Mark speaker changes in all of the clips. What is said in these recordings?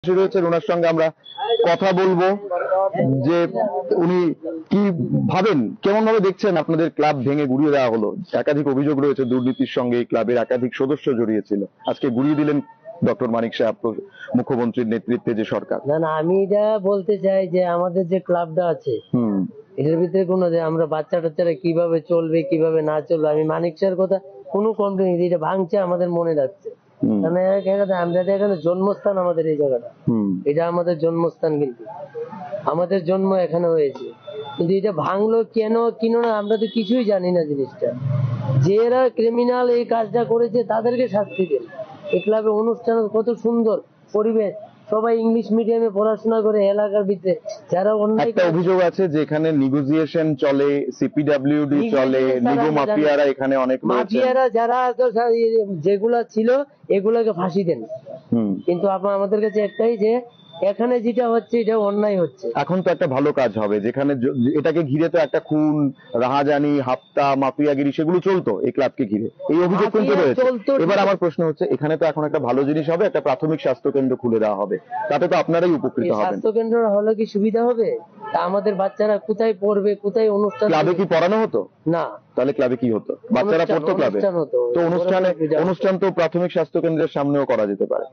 Speaker 1: রয়েছে, ওনার সঙ্গে আমরা কথা বলবো যে উনি কি ভাবেন, কেমন ভাবে দেখছেন আপনাদের ক্লাব ভেঙে গুড়িয়ে দেওয়া হলো। একাধিক অভিযোগ রয়েছে দুর্নীতির সঙ্গে, এই ক্লাবের একাধিক সদস্য জড়িয়ে ছিল, আজকে গুড়িয়ে দিলেন ডক্টর মানিক সাহেব, মুখ্যমন্ত্রীর নেতৃত্বে যে সরকার।
Speaker 2: না, আমি এটা বলতে চাই যে আমাদের যে ক্লাবটা আছে এটার ভিতরে কোনো যে আমরা বাচ্চা টাচ্চারা কিভাবে চলবে কিভাবে না চলবে, আমি মানিক স্যার কথা কোনো কমপ্লেন, এটা ভাঙছে আমাদের মনে রাখছে। আমরা এখানে জন্মস্থান, আমাদের এই জায়গাটা, এটা আমাদের জন্মস্থান, কিন্তু আমাদের জন্ম এখানে হয়েছে, কিন্তু এটা ভাঙলো কেন কিনো না আমরা তো কিছুই জানি না। জিনিসটা যারা ক্রিমিনাল এই কাজটা করেছে তাদেরকে শাস্তি দেন। এই ক্লাবে অনুষ্ঠান কত সুন্দর পরিবেশ, সবাই ইংলিশ মিডিয়ামে পড়াশোনা করে এলাকার ভিতরে। যারা
Speaker 1: একটা অভিযোগ আছে যে এখানে নেগোসিয়েশন চলে, সিপিডব্লিউডি চলে, নিগো মাফিয়ারা এখানে অনেক
Speaker 2: মাফিয়ারা যারা যেগুলা ছিল এগুলাকে ফাঁসি দেন। কিন্তু আমাদের কাছে একটাই যে এখানে যেটা হচ্ছে এটা অন্যায় হচ্ছে।
Speaker 1: এখন তো একটা ভালো কাজ হবে, যেখানে এটাকে ঘিরে তো একটা খুন, রাহাজানি, হাপ্তা, মাফিয়াগিরি সেগুলো চলতো এই ক্লাবকে ঘিরে, এই অভিযোগ কিন্তু রয়েছে। এবার আমার প্রশ্ন হচ্ছে, এখানে তো এখন একটা ভালো জিনিস হবে, একটা প্রাথমিক স্বাস্থ্য কেন্দ্র খুলে দেওয়া হবে, তাতে তো আপনারাই উপকৃত হবেন।
Speaker 2: স্বাস্থ্য কেন্দ্র হলে কি সুবিধা হবে? তা আমাদের বাচ্চারা কোথায় পড়বে, কোথায় অনুষ্ঠান?
Speaker 1: ক্লাবে কি পড়ানো হতো না? তাহলে ক্লাবে কি হতো? বাচ্চারা পড়তো ক্লাবে, তো অনুষ্ঠান তো প্রাথমিক স্বাস্থ্য কেন্দ্রের সামনেও করা যেতে পারে।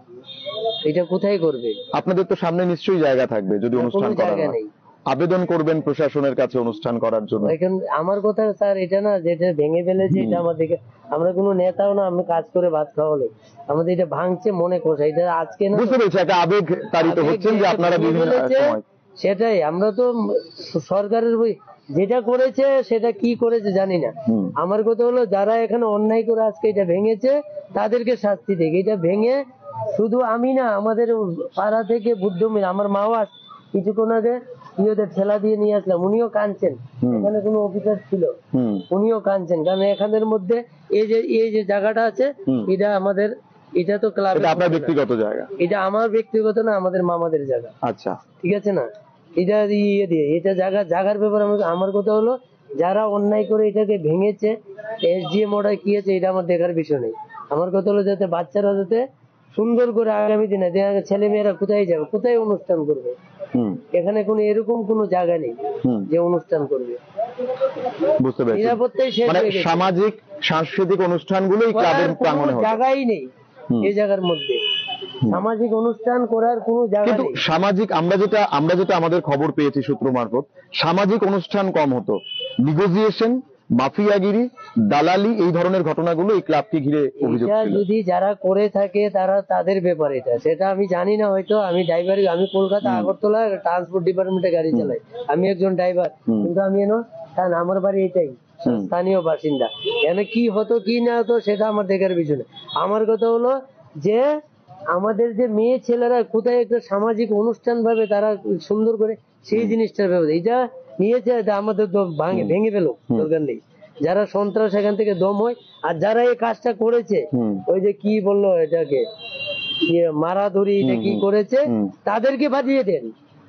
Speaker 2: এটা কোথায় করবে?
Speaker 1: আপনাদের তো সামনে নিশ্চয়ই জায়গা থাকবে, যদি অনুষ্ঠান করা হয় আবেদন করবেন প্রশাসনের কাছে অনুষ্ঠান করার জন্য।
Speaker 2: এখন আমার কথা স্যার এটা না, যেটা ভেঙে ফেলেছে এটা আমাদেরকে, আমরা কোনো নেতাও না, আমি কাজ করে ভাত খাওয়ালে আমাদের এটা ভাঙছে মনে করছে, এটা আজকে না,
Speaker 1: বুঝতে পেরেছি, একটা আবেগ তাড়িত হচ্ছেন যে আপনারা বিভিন্ন সময়।
Speaker 2: সেটাই, আমরা তো সরকারের যেটা করেছে সেটা কি করেছে জানি না। আমার কথা হলো যারা এখানে অন্যায় করে আজকে এটা ভেঙেছে তাদেরকে শাস্তি দেয়। এটা ভেঙে শুধু আমি না, আমাদের পাড়া থেকে বুদ্ধ মিল, আমার মাও কিছুক্ষণ আগে ইয়েদের ঠেলা দিয়ে নিয়ে আসলাম, উনিও কাঁদছেন। এখানে কোনো অফিসার ছিল, উনিও কাঁদছেন, কারণ এখানের মধ্যে এই যে জায়গাটা আছে এটা আমাদের, এটা তো ক্লাব,
Speaker 1: আপনার ব্যক্তিগত জায়গা,
Speaker 2: এটা আমার ব্যক্তিগত না, আমাদের মামাদের জায়গা।
Speaker 1: আচ্ছা,
Speaker 2: ঠিক আছে না, এটা ইয়ে দিয়ে এটা জায়গার ব্যাপারে আমার কথা হলো যারা অন্যায় করে এটাকে ভেঙেছে, এসডিএম ওটা কি আছে এটা আমার দেখার বিষয় নেই। আমার কথা হলো যাতে বাচ্চারা যাতে সুন্দর করে আগামী দিনে ছেলে মেয়েরা কোথায় যাবে, কোথায় অনুষ্ঠান করবে, এখানে কোনো এরকম কোনো জায়গা নেই যে অনুষ্ঠান করবে।
Speaker 1: বুঝতে পেরেছি, নিরাপত্তাই সামাজিক সাংস্কৃতিক অনুষ্ঠানগুলোই ক্লাবের প্রাঙ্গণে হবে,
Speaker 2: জায়গাই নেই এই জায়গার মধ্যে সামাজিক অনুষ্ঠান করার কোনো জায়গা নেই।
Speaker 1: সামাজিক আমরা যেটা আমাদের খবর পেয়েছি সূত্র মারফত, সামাজিক অনুষ্ঠান কম হতো, নেগোসিয়েশন, মাফিয়াগিরি, দালালি, এই ধরনের ঘটনাগুলো এই ক্লাবকে ঘিরে অভিযোগ ছিল।
Speaker 2: যদি যারা করে থাকে তারা তাদের ব্যাপার, এটা সেটা আমি জানি না, হয়তো আমি ড্রাইভার, আমি কলকাতা আগরতলা ট্রান্সপোর্ট ডিপার্টমেন্টে গাড়ি চালাই, আমি একজন ড্রাইভার, কিন্তু আমি কারণ আমার বাড়ি এটাই, স্থানীয় বাসিন্দা, এখানে কি হতো কি না হতো সেটা আমার দেখার বিষয় না। আমার কথা হলো যে আমাদের যে মেয়ে ছেলেরা কোথায় একটা সামাজিক অনুষ্ঠান ভাবে তারা সুন্দর করে সেই জিনিসটার ব্যাপারে এটা নিয়েছে, আমাদের ভেঙে ফেলো, দরকার নেই। যারা সন্ত্রাস এখান থেকে দম হয়, আর যারা এই কাজটা করেছে, ওই যে কি বললো এটাকে মারাধরি, এটা কি করেছে তাদেরকে বাজিয়ে দেন।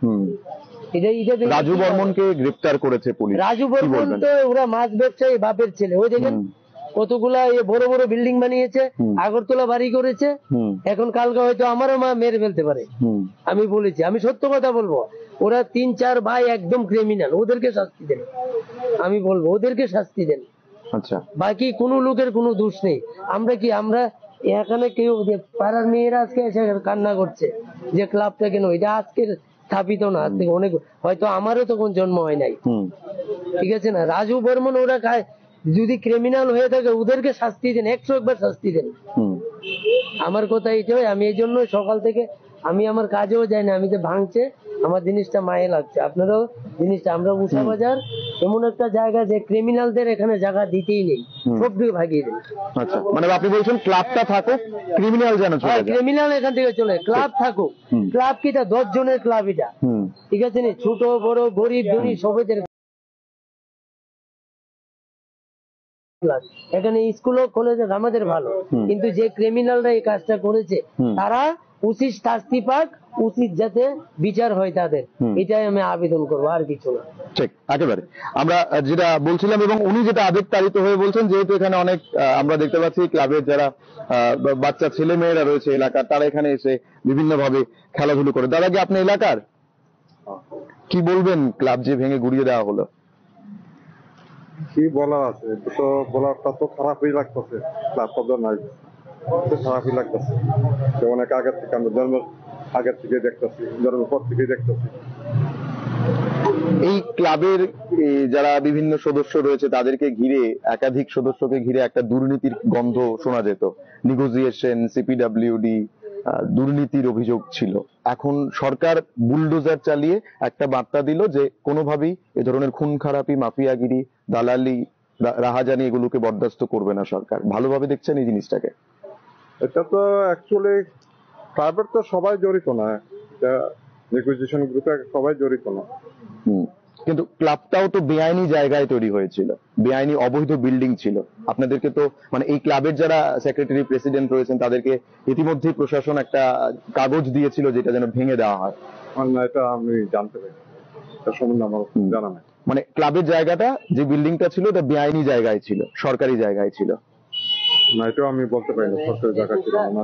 Speaker 1: রাজু বর্মনকে গ্রেফতার করেছে পুলিশ।
Speaker 2: রাজু বর্মন তো ওরা মাছ ব্যবসায়ী, বাপের ছেলে, ওই দেখেন কতগুলা বড় বড় বিল্ডিং বানিয়েছে, আগরতলা বাড়ি করেছে, এখন কালকে হয়তো আমারও মা মেরে ফেলতে পারে। আমি বলেছি, আমি সত্য কথা বলবো, ওরা 3-4 ভাই একদম ক্রিমিনাল, ওদেরকে শাস্তি দেন, আমি বলবো ওদেরকে শাস্তি দেন।
Speaker 1: আচ্ছা,
Speaker 2: বাকি কোন লোকের কোনো দোষ নেই। আমরা এখানে কেউ পাড়ার মেয়েরা আজকে এসে কান্না করছে যে ক্লাবটা কেন, এটা আজকের স্থাপিত না, আজ থেকে অনেক, হয়তো আমারও তখন জন্ম হয় নাই। ঠিক আছে না, রাজু বর্মন ওরা যদি ক্রিমিনাল হয়ে থাকে ওদেরকে শাস্তি দেন, 101 বার শাস্তি দেন। আমার কথা এইটাই, আমি এই জন্য সকাল থেকে আমি আমার কাজেও যাই না, আমি যে ভাঙছে আমার জিনিসটা মায়ে লাগছে। আপনারাও জিনিসটা, আমরা উষা বাজার এমন একটা জায়গা যে ক্রিমিনালদের এখানে জায়গা দিতেই নেই, সব দিকে ভাগিয়ে দেন।
Speaker 1: আচ্ছা, মানে আপনি বলছেন ক্লাবটা থাকুক, ক্রিমিনাল যেন চলে যায়,
Speaker 2: ক্রিমিনাল এখান থেকে চলে, ক্লাব থাকুক। ক্লাব কি, 10 জনের ক্লাব এটা, ঠিক আছে না, ছোট বড় গরিব ধনী সবাই ক্লাস, এখানে স্কুল ও কলেজ আমাদের ভালো, কিন্তু যে ক্রিমিনালরা এই কাজটা করেছে তারা উচিত শাস্তি পাক, উচিত যাতে বিচার হয় তাদের, এটাই আমি আবেদন করবো, আর কিছু না।
Speaker 1: ঠিক, একেবারে আমরা যেটা বলছিলাম, এবং উনি যেটা আবেগতাড়িত হয়ে বলছেন, যেহেতু এখানে অনেক আমরা দেখতে পাচ্ছি ক্লাবের যারা বাচ্চা ছেলে মেয়েরা রয়েছে এলাকার, তারা এখানে এসে বিভিন্ন ভাবে খেলাধুলো করে। দাদা কি আপনি এলাকার, কি বলবেন ক্লাব যে ভেঙে গুড়িয়ে দেওয়া হলো?
Speaker 3: কি বলার আছে, তো বলারটা তো খারাপই লাগতেছে, ক্লাবটা তো নাই, তো খারাপই লাগতেছে। তো অনেক আগের থেকে আমরা জন্মের আগের থেকে দেখতেছি, জন্মের পর থেকে দেখতেছি।
Speaker 1: এই ক্লাবের যারা বিভিন্ন সদস্য রয়েছে তাদেরকে ঘিরে, একাধিক সদস্যকে ঘিরে একটা দুর্নীতির গন্ধ শোনা যেত, নেগোসিয়েশন, সিপিডব্লিউডি, দুর্নীতির অভিযোগ ছিল। এখন সরকার বুলডোজার চালিয়ে একটা বার্তা দিল যে কোনোভাবেই এ ধরনের খুন খারাপি, মাফিয়াগিরি, দালালি, রাহাজানি এগুলোকে বরদাস্ত করবে না সরকার। ভালোভাবে দেখছেন এই জিনিসটাকে?
Speaker 3: এটা তো অ্যাকচুয়ালি ক্লাবের তো সবাই জড়িত না, এটা নেগোসিয়েশন গ্রুপে সবাই জড়িত না।
Speaker 1: কিন্তু ক্লাবটাও তো বেআইনি জায়গায় তৈরি হয়েছিল, বেআইনি অবৈধ বিল্ডিং ছিল। আপনাদেরকে তো মানে এই ক্লাবের যারা সেক্রেটারি প্রেসিডেন্ট রয়েছেন তাদেরকে ইতিমধ্যেই প্রশাসন একটা কাগজ দিয়েছিল যেটা যেন ভেঙে দেওয়া হয়।
Speaker 3: না, এটা আমি জানতে পারি, এটা সম্বন্ধে আমার জানা নাই।
Speaker 1: মানে ক্লাবের জায়গাটা, যে বিল্ডিংটা ছিল, এটা বেআইনি জায়গায় ছিল, সরকারি জায়গায় ছিল
Speaker 3: না, এটাও আমি বলতে পারি না সরকারি জায়গা ছিল না।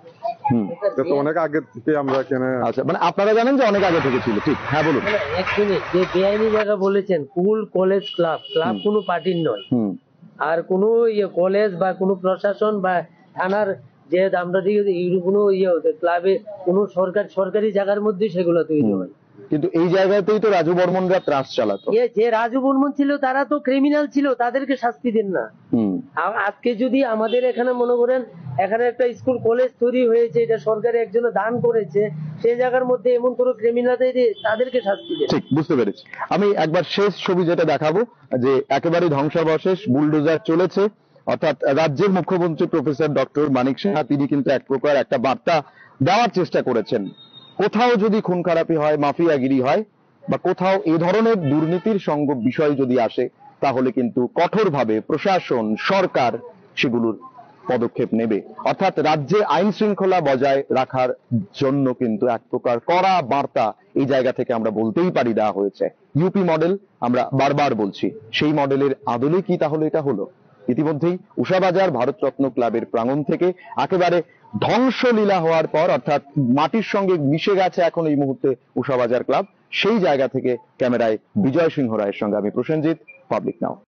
Speaker 3: এটা তো অনেক আগে থেকে আমরা এখানে।
Speaker 1: আচ্ছা, মানে আপনারা জানেন যে অনেক আগে থেকে ছিল। ঠিক, হ্যাঁ বলুন।
Speaker 2: এক মিনিট, যে বেআইনি জায়গা বলেছেন, স্কুল কলেজ ক্লাব, ক্লাব কোনো পার্টির নয়, আর কোনো কলেজ বা কোনো প্রশাসন বা থানার যে আমরা কোনো ক্লাবে কোনো সরকারি জায়গার মধ্যে সেগুলো তৈরি হয়।
Speaker 1: কিন্তু এই জায়গাতেই তো রাজু বর্মনরা ত্রাস চালাতো।
Speaker 2: যে রাজু বর্মন ছিল তারা তো ক্রিমিনাল ছিল, তাদেরকে শাস্তি দেন না। আজকে যদি আমাদের এখানে মনে করেন এখানে একটা স্কুল কলেজ তৈরি হয়েছে, এটা সরকারি একজন দান করেছে, সেই জায়গার মধ্যে এমন কোনো ক্রিমিনাল তাদেরকে শাস্তি দেন।
Speaker 1: ঠিক, বুঝতে পেরেছি। আমি একবার শেষ ছবি যেটা দেখাবো, যে একেবারে ধ্বংসাবশেষ, বুলডোজার চলেছে, অর্থাৎ রাজ্যের মুখ্যমন্ত্রী প্রফেসর ডক্টর মানিক সাহা তিনি কিন্তু এক প্রকার একটা বার্তা দেওয়ার চেষ্টা করেছেন। কোথাও যদি খুন খারাপি হয়, মাফিয়াগিরি হয়, বা কোথাও এ ধরনের দুর্নীতির সঙ্গ বিষয় যদি আসে, তাহলে কিন্তু কঠোরভাবে প্রশাসন, সরকার সেগুলোর পদক্ষেপ নেবে। অর্থাৎ রাজ্যে আইন শৃঙ্খলা বজায় রাখার জন্য কিন্তু এক প্রকার কড়া বার্তা এই জায়গা থেকে আমরা বলতেই পারি দেওয়া হয়েছে। ইউপি মডেল আমরা বারবার বলছি, সেই মডেলের আদলে কি তাহলে এটা হলো? ইতিমধ্যেই উষাবাজার ভারতরত্ন ক্লাবের প্রাঙ্গণ থেকে একেবারে ধ্বংসলীলা হওয়ার পর, অর্থাৎ মাটির সঙ্গে মিশে গেছে এখন এই মুহূর্তে উষাবাজার ক্লাব, সেই জায়গা থেকে ক্যামেরায় বিজয় সিংহ রায়ের সঙ্গে আমি প্রসেনজিৎ, পাবলিক নাও।